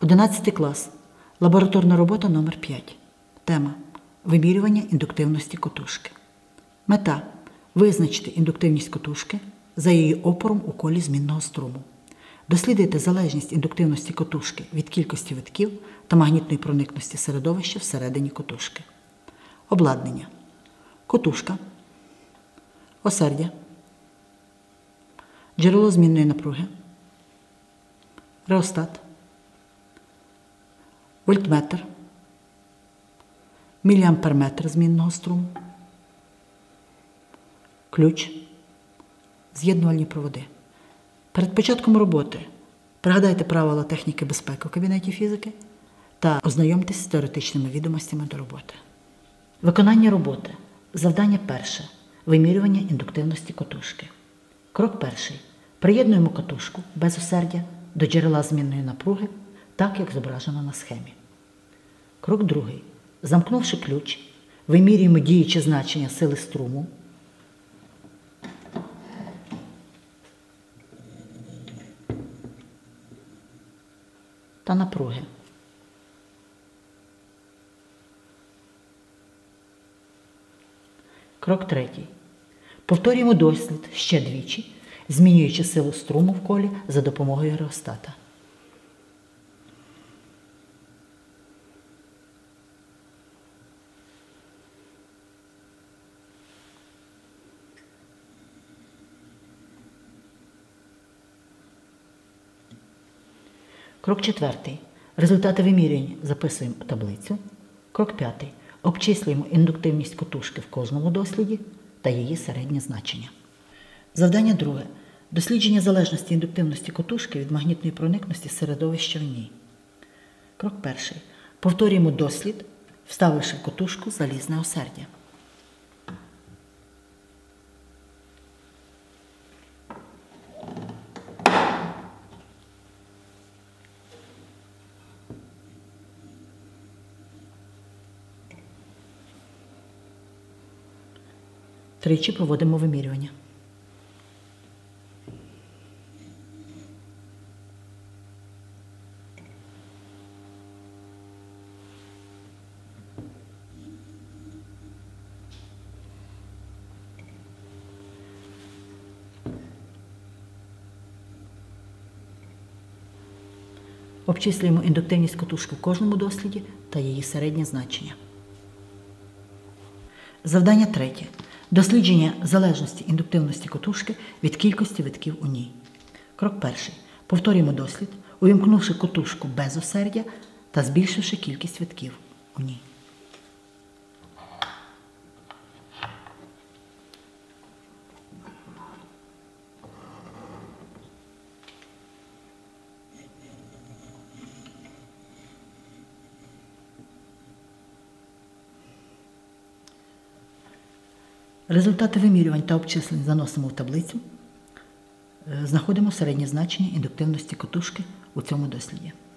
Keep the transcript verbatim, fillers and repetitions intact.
одинадцятий клас. Лабораторна робота номер п'ять. Тема – вимірювання індуктивності котушки. Мета – визначити індуктивність котушки за її опором у колі змінного струму. Дослідити залежність індуктивності котушки від кількості витків та магнітної проникності середовища всередині котушки. Обладнання. Котушка. Осердя. Джерело змінної напруги. Реостат. Вольтметр. Міліамперметр змінного струму. Ключ. З'єднувальні проводи. Перед початком роботи пригадайте правила техніки безпеки у кабінеті фізики та ознайомтесь з теоретичними відомостями до роботи. Виконання роботи. Завдання перше. Вимірювання індуктивності котушки. Крок перший. Приєднуємо котушку без осердя до джерела змінної напруги, так як зображено на схемі. Крок другий. Замкнувши ключ, вимірюємо діюче значення сили струму та напруги. Крок третій. Повторюємо дослід ще двічі, змінюючи силу струму в колі за допомогою реостата. Крок четвертий. Результати вимірювань записуємо у таблицю. Крок п'ятий. Обчислюємо індуктивність котушки в кожному досліді та її середнє значення. Завдання друге. Дослідження залежності індуктивності котушки від магнітної проникності середовища в ній. Крок перший. Повторюємо дослід, вставивши в котушку залізне осердя. Тричі проводимо вимірювання. Обчислюємо індуктивність котушки в кожному досліді та її середнє значення. Завдання третє. Дослідження залежності індуктивності котушки від кількості витків у ній. Крок перший. Повторюємо дослід, увімкнувши котушку без осердя та збільшивши кількість витків у ній. Результати вимірювань та обчислень заносимо в таблицю. Знаходимо середнє значення індуктивності котушки у цьому досліді.